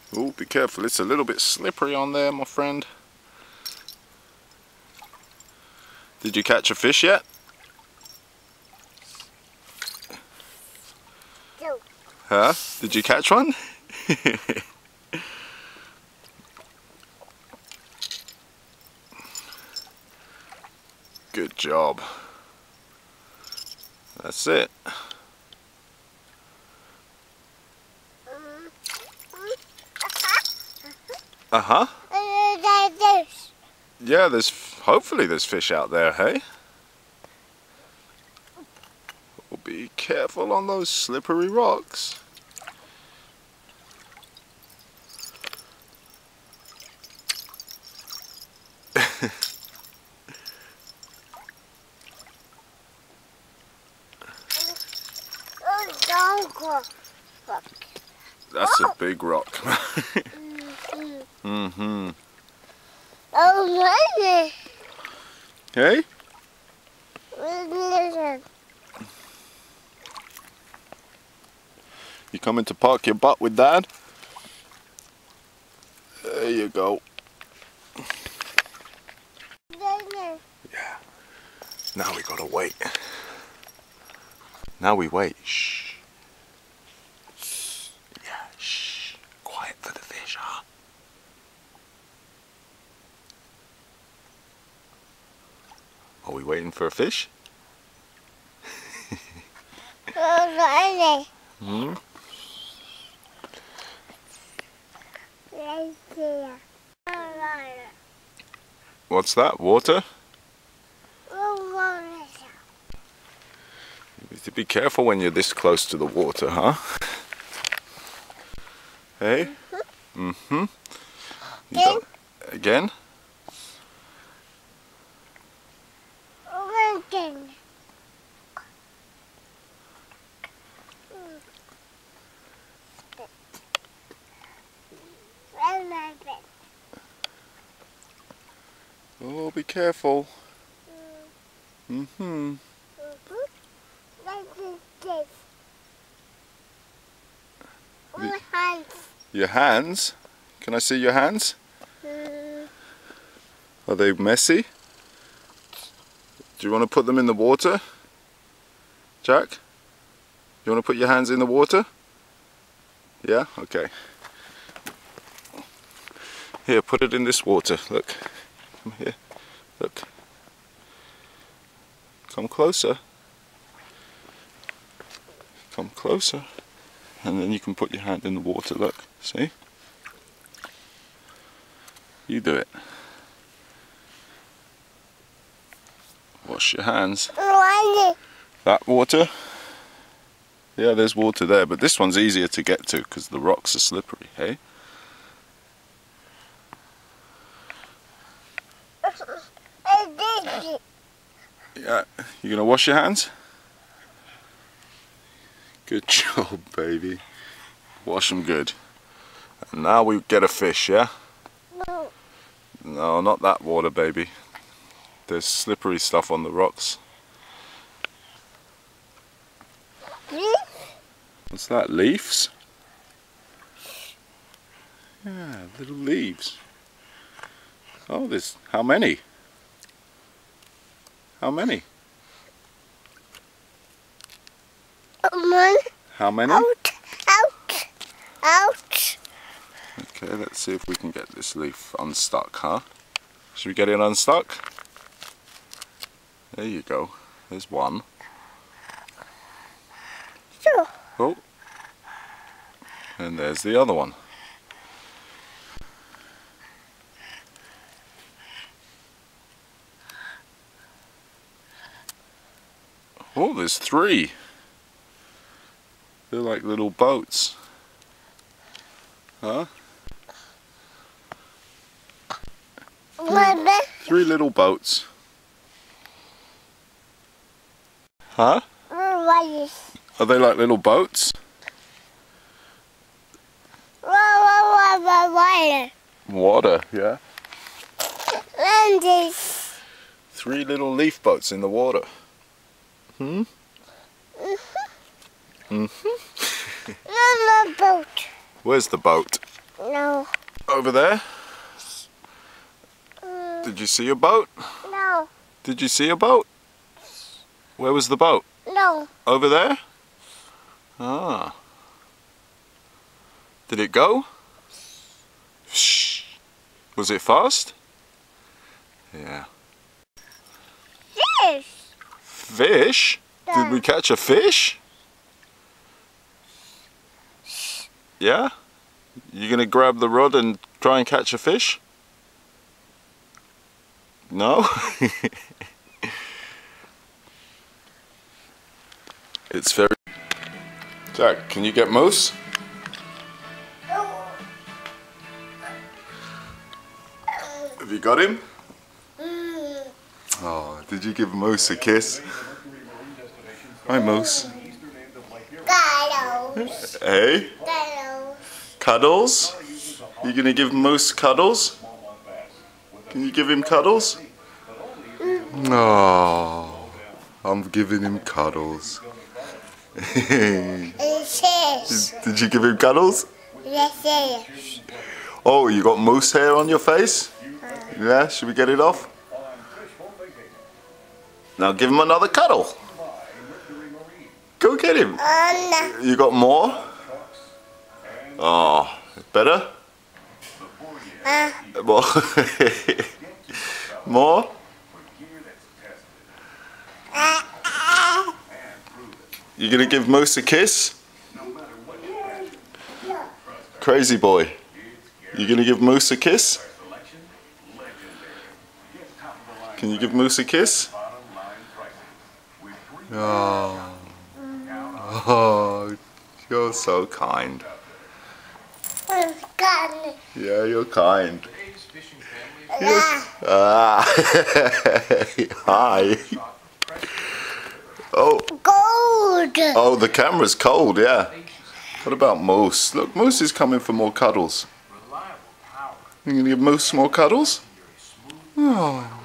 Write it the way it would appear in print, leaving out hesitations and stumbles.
Oh, be careful, it's a little bit slippery on there, my friend. Did you catch a fish yet? No. Huh? Did you catch one? Good job. That's it. Uh-huh. Yeah, hopefully there's fish out there, hey? Well, be careful on those slippery rocks. That's a big rock. Mm-hmm. Oh, Hey? You coming to park your butt with Dad? There you go. Yeah. Now we gotta wait. Now we wait. Shh. Yeah, shh. Quiet for the fish, huh? Are we waiting for a fish? Hmm? What's that? Water? You need to be careful when you're this close to the water, huh? Hey? Mm-hmm. Again? Oh, be careful. Mm-hmm. Your hands? Can I see your hands? Are they messy? Do you want to put them in the water? Jack? You want to put your hands in the water? Yeah? Okay. Here, put it in this water. Look. Come here. Look. Come closer. Come closer. And then you can put your hand in the water. Look. See? You do it. Wash your hands. That water? Yeah, there's water there, but this one's easier to get to because the rocks are slippery, hey? Yeah, you gonna wash your hands? Good job, baby. Wash them good. And now we get a fish, yeah? No. No, not that water, baby. There's slippery stuff on the rocks. What's that, leaves? Yeah, little leaves. Oh, there's, how many? How many? One. How many? Out, out, out. Okay, let's see if we can get this leaf unstuck, huh? Should we get it unstuck? There you go. There's one. Sure. Oh. And there's the other one. Oh, there's three. They're like little boats. Huh? Three little boats. Huh? Are they like little boats? Water, yeah. Three little leaf boats in the water. Hmm? Mm-hmm. Boat. Where's the boat? No. Over there? Did you see a boat? No. Did you see a boat? Where was the boat? No. Over there? Ah. Did it go? Shh. Was it fast? Yeah. Fish. Fish? Did we catch a fish? Yeah? You gonna grab the rod and try and catch a fish? No? It's very... Jack, can you get moose? Have you got him? Oh, did you give Moose a kiss? Hi, Moose. Cuddles. Hey? Cuddles. Cuddles? You gonna give Moose cuddles? Can you give him cuddles? Oh, I'm giving him cuddles. Did you give him cuddles? Yes. Oh, you got moose hair on your face? Yeah, should we get it off? Now give him another cuddle. Go get him. You got more? Oh, better? More? More? You gonna give Moose a kiss? Crazy boy. You gonna give Moose a kiss? Can you give Moose a kiss? Oh, oh, you're so kind. Yeah, you're kind. Ah. Hi. Oh. Cold. Oh, the camera's cold, yeah. What about Moose? Look, Moose is coming for more cuddles. You gonna give Moose more cuddles? Oh.